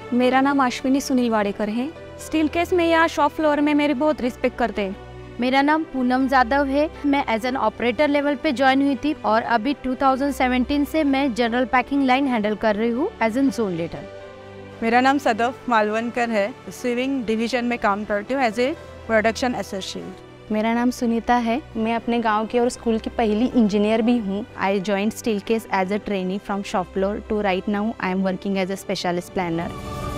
मेरा नाम अश्विनी सुनील वाडेकर है। स्टील केस में या शॉप फ्लोर में मेरी बहुत रिस्पेक्ट करते हैं। मेरा नाम पूनम जादव है। मैं एज एन ऑपरेटर लेवल पे ज्वाइन हुई थी और अभी 2017 से मैं जनरल पैकिंग लाइन हैंडल कर रही हूँ एज एन जोन लीडर। मेरा नाम सदफ मालवनकर है। स्वीविंग डिवीजन में काम करती हूँ एज ए प्रोडक्शन एसोसिएट। मेरा नाम सुनीता है। मैं अपने गांव की और स्कूल की पहली इंजीनियर भी हूँ। I joined Steelcase as a trainee from shop floor to right now I am working as a specialist planner.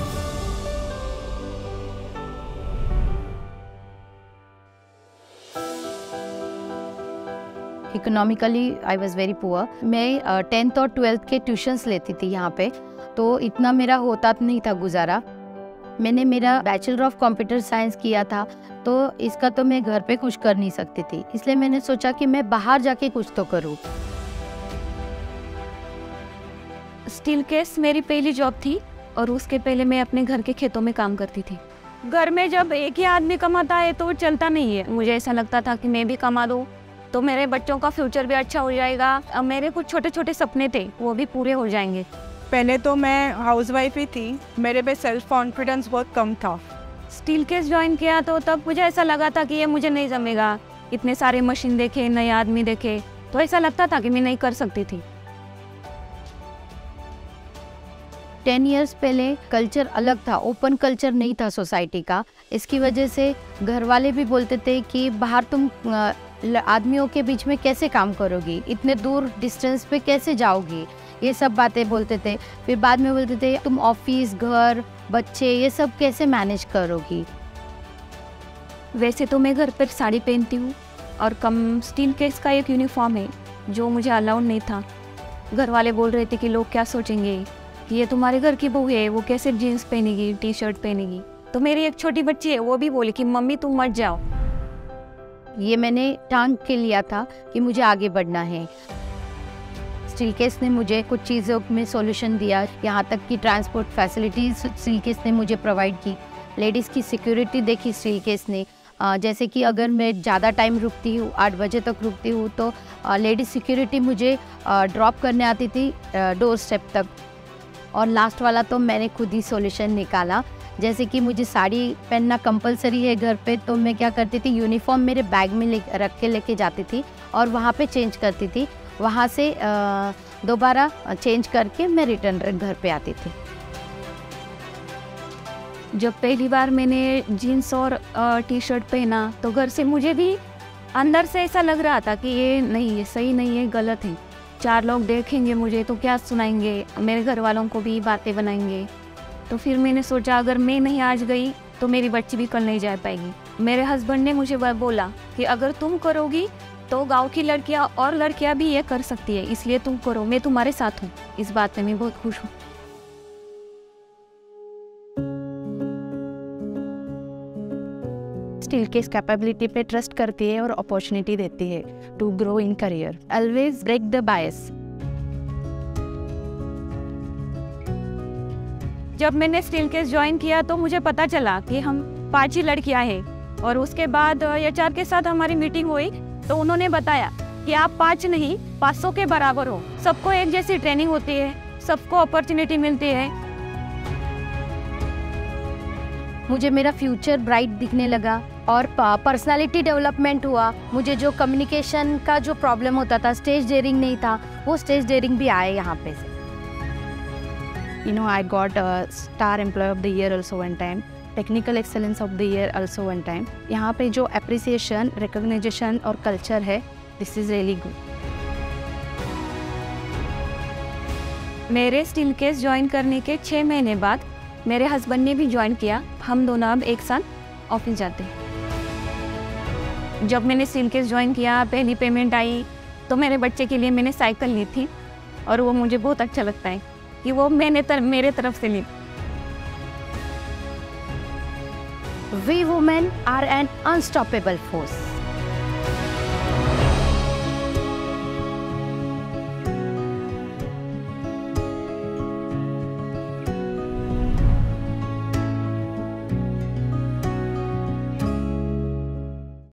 Economically I was very poor. मैं 10th और 12th के ट्यूशन्स लेती थी यहाँ पे, तो इतना मेरा होता नहीं था गुजारा। मैंने मेरा बैचलर ऑफ कंप्यूटर साइंस किया था, तो इसका तो मैं घर पे कुछ कर नहीं सकती थी, इसलिए मैंने सोचा कि मैं बाहर जाके कुछ तो करूँ। स्टील केस मेरी पहली जॉब थी और उसके पहले मैं अपने घर के खेतों में काम करती थी। घर में जब एक ही आदमी कमाता है तो चलता नहीं है। मुझे ऐसा लगता था कि मैं भी कमा दूँ तो मेरे बच्चों का फ्यूचर भी अच्छा हो जाएगा। अब मेरे कुछ छोटे छोटे सपने थे, वो भी पूरे हो जाएंगे। पहले तो मैं हाउसवाइफ ही थी, मेरे पे सेल्फ कॉन्फिडेंस बहुत कम था। स्टील केस ज्वाइन किया तो तब मुझे ऐसा लगा था कि ये मुझे नहीं जमेगा। इतने सारे मशीन देखे, नए आदमी देखे, तो ऐसा लगता था कि मैं नहीं कर सकती थी। 10 इयर्स पहले कल्चर अलग था, ओपन कल्चर नहीं था सोसाइटी का। इसकी वजह से घर वाले भी बोलते थे कि बाहर तुम आदमियों के बीच में कैसे काम करोगी, इतने दूर डिस्टेंस पे कैसे जाओगी, ये सब बातें बोलते थे। फिर बाद में बोलते थे तुम ऑफिस, घर, बच्चे ये सब कैसे मैनेज करोगी। वैसे तो मैं घर पर साड़ी पहनती हूँ और कम स्टील केस का एक यूनिफॉर्म है जो मुझे अलाउड नहीं था। घर वाले बोल रहे थे कि लोग क्या सोचेंगे कि ये तुम्हारे घर की बहू है, वो कैसे जीन्स पहनेगी, टी शर्ट पहनेगी। तो मेरी एक छोटी बच्ची है, वो भी बोली कि मम्मी तुम मत जाओ। ये मैंने टांग के लिया था कि मुझे आगे बढ़ना है। स्टील केस ने मुझे कुछ चीज़ों में सॉल्यूशन दिया, यहाँ तक कि ट्रांसपोर्ट फैसिलिटीज स्टील केस ने मुझे प्रोवाइड की। लेडीज़ की सिक्योरिटी देखी स्टील केस ने। जैसे कि अगर मैं ज़्यादा टाइम रुकती हूँ, 8 बजे तक रुकती हूँ, तो लेडीज़ सिक्योरिटी मुझे ड्रॉप करने आती थी डोर स्टेप तक। और लास्ट वाला तो मैंने खुद ही सॉल्यूशन निकाला। जैसे कि मुझे साड़ी पहनना कंपलसरी है घर पे, तो मैं क्या करती थी, यूनिफॉर्म मेरे बैग में रख के लेके जाती थी और वहाँ पे चेंज करती थी। वहाँ से दोबारा चेंज करके मैं रिटर्न घर पे आती थी। जब पहली बार मैंने जीन्स और टी शर्ट पहना तो घर से मुझे भी अंदर से ऐसा लग रहा था कि ये नहीं, ये सही नहीं है, गलत है। 4 लोग देखेंगे मुझे तो क्या सुनाएंगे, मेरे घर वालों को भी बातें बनाएंगे। तो फिर मैंने सोचा अगर मैं नहीं आज गई तो मेरी बच्ची भी कल नहीं जा पाएगी। मेरे हस्बैंड ने मुझे बोला कि अगर तुम करोगी तो गांव की लड़कियां और लड़कियां भी ये कर सकती है, इसलिए तुम करो, मैं तुम्हारे साथ हूँ। इस बात में मैं बहुत खुश हूँ। स्टील केस कैपेबिलिटी पे ट्रस्ट करती है और अपॉर्चुनिटी देती है to grow in career. Always break the bias. जब मैंने स्टील केस ज्वाइन किया तो मुझे पता चला कि हम 5 ही लड़कियां हैं और उसके बाद एचआर के साथ हमारी मीटिंग हुई तो उन्होंने बताया कि आप 5 नहीं 500 के बराबर हो। सबको एक जैसी ट्रेनिंग होती है, सबको अपॉर्चुनिटी मिलती है। मुझे मेरा फ्यूचर ब्राइट दिखने लगा और पर्सनालिटी डेवलपमेंट हुआ। मुझे जो कम्युनिकेशन का जो प्रॉब्लम होता था, स्टेज डेयरिंग नहीं था, वो स्टेज डेयरिंग भी आए यहाँ पे से। You know, I got a Star Employee of the Year also one time, Technical Excellence of the Year also one time. यहाँ पे जो appreciation, recognition और culture है, this is really good. मेरे स्टील केस ज्वाइन करने के 6 महीने बाद मेरे हस्बैंड ने भी ज्वाइन किया। हम दोनों अब एक साथ ऑफिस जाते हैं। जब मैंने स्टील केस ज्वाइन किया, पहली पेमेंट आई तो मेरे बच्चे के लिए मैंने साइकिल ली थी और वो मुझे बहुत अच्छा लगता है कि वो मेरे तरफ से ली। We women are an unstoppable force.